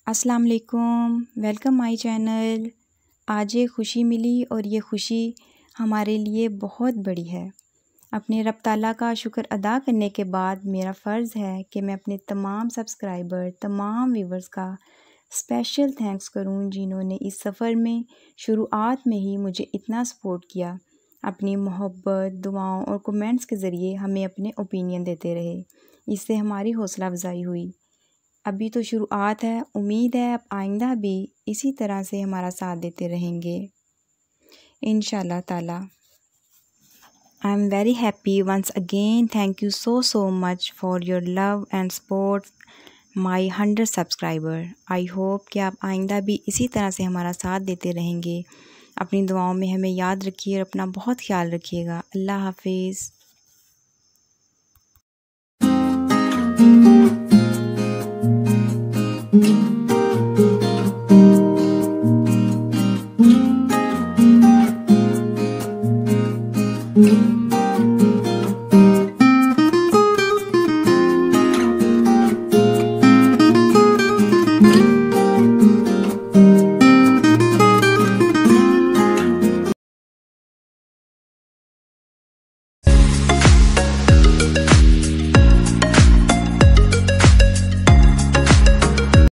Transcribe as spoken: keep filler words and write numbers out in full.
अस्सलाम वालेकुम, welcome my channel. आज ये खुशी मिली और ये खुशी हमारे लिए बहुत बड़ी है। अपने रब ताला का शुक्र अदा करने के बाद मेरा फ़र्ज़ है कि मैं अपने तमाम सब्सक्राइबर, तमाम व्यूवर्स का स्पेशल थैंक्स करूं जिन्होंने इस सफ़र में शुरुआत में ही मुझे इतना सपोर्ट किया। अपनी मोहब्बत, दुआओं और कमेंट्स के ज़रिए हमें अपने ओपिनियन देते रहे। इससे हमारी हौसला अफजाई हुई। अभी तो शुरुआत है, उम्मीद है अब आइंदा भी इसी तरह से हमारा साथ देते रहेंगे इंशाल्लाह ताला। I am very happy once again. Thank you so so much for your love and support my hundred subscriber. I hope कि आप आइंदा भी इसी तरह से हमारा साथ देते रहेंगे। अपनी दुआओं में हमें याद रखिए और अपना बहुत ख्याल रखिएगा। अल्लाह हाफिज़। Thank you.